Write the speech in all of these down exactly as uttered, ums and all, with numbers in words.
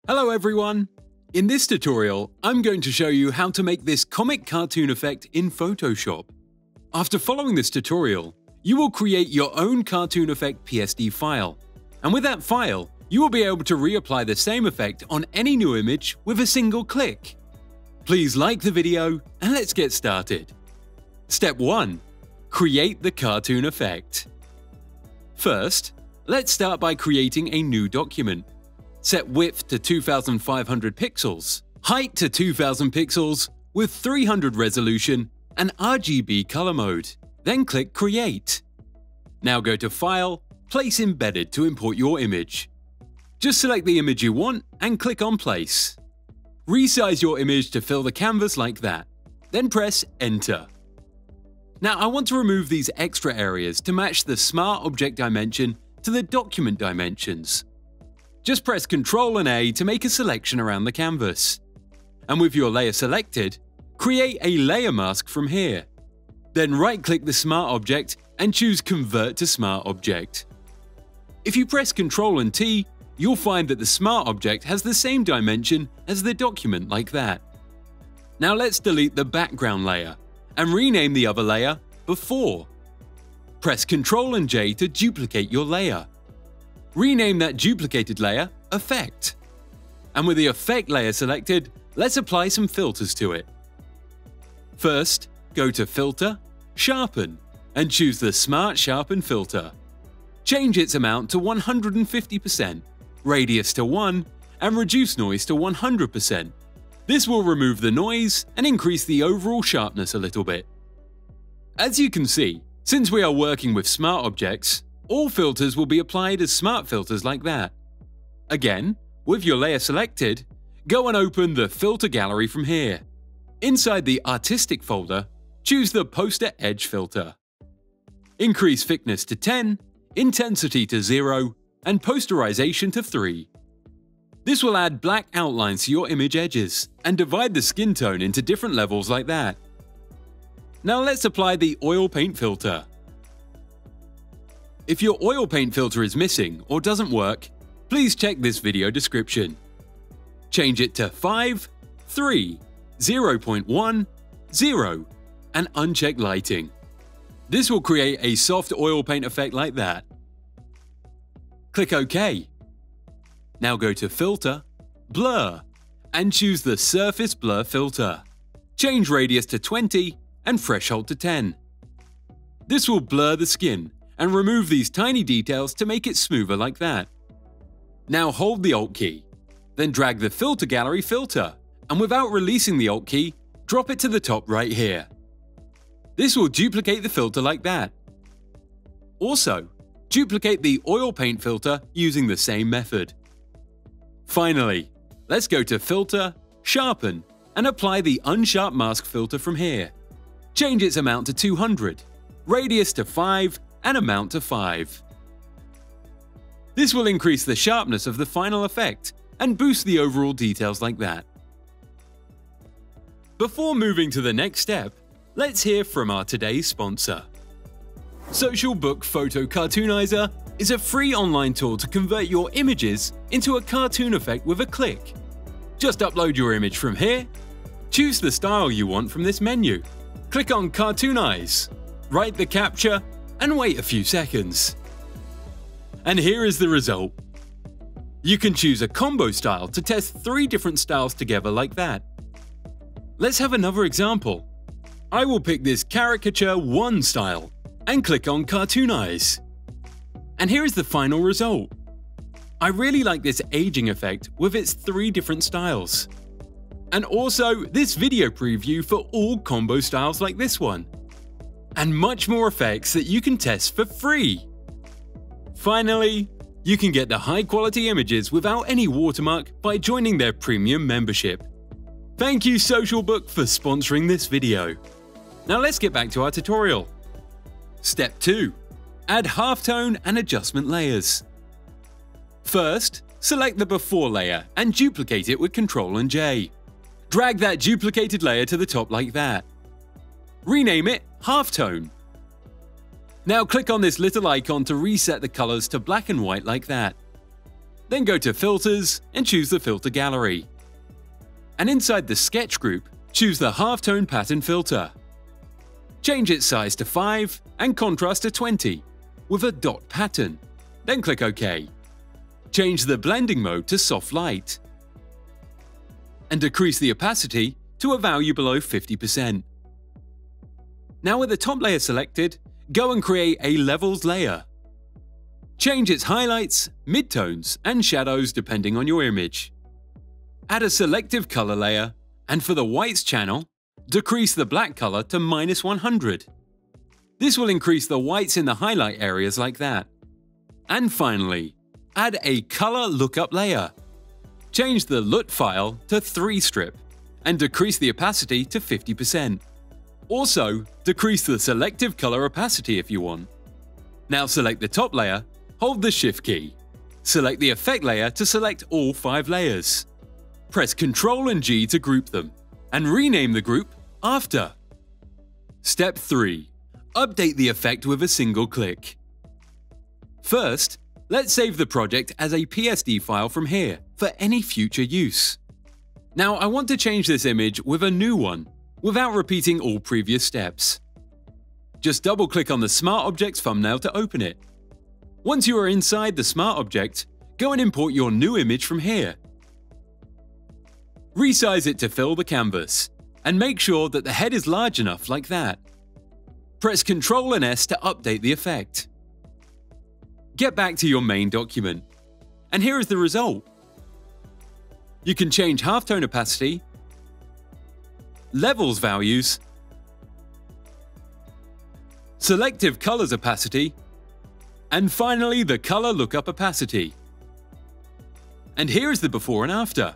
Hello everyone! In this tutorial, I'm going to show you how to make this comic cartoon effect in Photoshop. After following this tutorial, you will create your own cartoon effect P S D file, and with that file, you will be able to reapply the same effect on any new image with a single click. Please like the video and let's get started. Step one. Create the cartoon effect. First, let's start by creating a new document. Set width to two thousand five hundred pixels, height to two thousand pixels with three hundred resolution and R G B color mode. Then click Create. Now go to File, Place Embedded to import your image. Just select the image you want and click on Place. Resize your image to fill the canvas like that. Then press Enter. Now I want to remove these extra areas to match the Smart Object dimension to the document dimensions. Just press Ctrl and A to make a selection around the canvas. And with your layer selected, create a layer mask from here. Then right-click the Smart Object and choose Convert to Smart Object. If you press Ctrl and T, you'll find that the Smart Object has the same dimension as the document like that. Now let's delete the background layer and rename the other layer Before. Press Ctrl and J to duplicate your layer. Rename that duplicated layer Effect. And with the Effect layer selected, let's apply some filters to it. First, go to Filter, Sharpen, and choose the Smart Sharpen filter. Change its amount to one hundred fifty percent, radius to one, and reduce noise to one hundred percent. This will remove the noise and increase the overall sharpness a little bit. As you can see, since we are working with smart objects, all filters will be applied as smart filters like that. Again, with your layer selected, go and open the Filter Gallery from here. Inside the Artistic folder, choose the Poster Edge filter. Increase thickness to ten, intensity to zero, and posterization to three. This will add black outlines to your image edges and divide the skin tone into different levels like that. Now let's apply the Oil Paint filter. If your oil paint filter is missing or doesn't work, please check this video description. Change it to five, three, zero point one, zero, and uncheck lighting. This will create a soft oil paint effect like that. Click OK. Now go to Filter, Blur, and choose the Surface Blur filter. Change radius to twenty and threshold to ten. This will blur the skin and remove these tiny details to make it smoother like that. Now hold the Alt key, then drag the Filter Gallery filter, and without releasing the Alt key, drop it to the top right here. This will duplicate the filter like that. Also, duplicate the Oil Paint filter using the same method. Finally, let's go to Filter, Sharpen, and apply the Unsharp Mask filter from here. Change its amount to two hundred, radius to five, and amount to five. This will increase the sharpness of the final effect and boost the overall details like that. Before moving to the next step, let's hear from our today's sponsor. Social Book Photo Cartoonizer is a free online tool to convert your images into a cartoon effect with a click. Just upload your image from here, choose the style you want from this menu, click on Cartoonize, write the capture, and wait a few seconds. And here is the result. You can choose a combo style to test three different styles together like that. Let's have another example. I will pick this Caricature one style and click on Cartoonize. And here is the final result. I really like this aging effect with its three different styles. And also this video preview for all combo styles like this one. And much more effects that you can test for free. Finally, you can get the high-quality images without any watermark by joining their premium membership. Thank you Socialbook for sponsoring this video. Now let's get back to our tutorial. Step two. Add halftone and adjustment layers. First, select the Before layer and duplicate it with Ctrl and J. Drag that duplicated layer to the top like that. Rename it Halftone. Now click on this little icon to reset the colors to black and white like that. Then go to Filters and choose the Filter Gallery. And inside the Sketch group, choose the Halftone Pattern filter. Change its size to five and contrast to twenty with a dot pattern. Then click OK. Change the blending mode to Soft Light and decrease the opacity to a value below fifty percent. Now with the top layer selected, go and create a Levels layer. Change its highlights, midtones, and shadows depending on your image. Add a selective color layer, and for the whites channel, decrease the black color to minus one hundred. This will increase the whites in the highlight areas like that. And finally, add a color lookup layer. Change the L U T file to three strip and decrease the opacity to fifty percent. Also, decrease the selective color opacity if you want. Now select the top layer, hold the Shift key. Select the effect layer to select all five layers. Press Ctrl and G to group them, and rename the group After. Step three. Update the effect with a single click. First, let's save the project as a P S D file from here for any future use. Now I want to change this image with a new one, without repeating all previous steps. Just double-click on the Smart Objects thumbnail to open it. Once you are inside the Smart Object, go and import your new image from here. Resize it to fill the canvas, and make sure that the head is large enough like that. Press Ctrl and S to update the effect. Get back to your main document, and here is the result. You can change halftone opacity, levels values, selective colors opacity, and finally the color lookup opacity. And here is the before and after.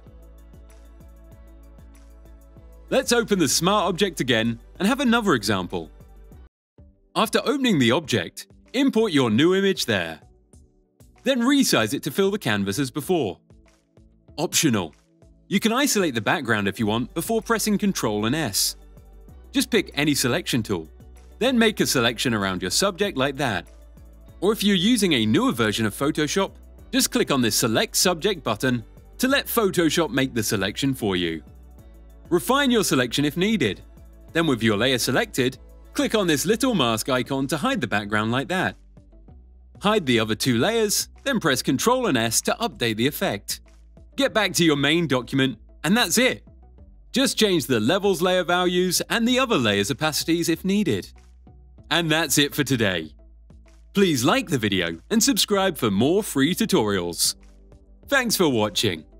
Let's open the Smart Object again and have another example. After opening the object, import your new image there. Then resize it to fill the canvas as before. Optional. You can isolate the background if you want before pressing Ctrl and S. Just pick any selection tool, then make a selection around your subject like that. Or if you're using a newer version of Photoshop, just click on this Select Subject button to let Photoshop make the selection for you. Refine your selection if needed. Then with your layer selected, click on this little mask icon to hide the background like that. Hide the other two layers, then press Ctrl and S to update the effect. Get back to your main document, and that's it. Just change the levels layer values and the other layers' opacities if needed. And that's it for today. Please like the video and subscribe for more free tutorials. Thanks for watching.